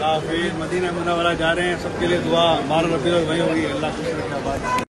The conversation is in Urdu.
حافظ. مدینہ منورہ جا رہے ہیں, سب کے لیے دعا. 12 ربیع الاول وہیں ہوگی. اللہ خوش رکھے.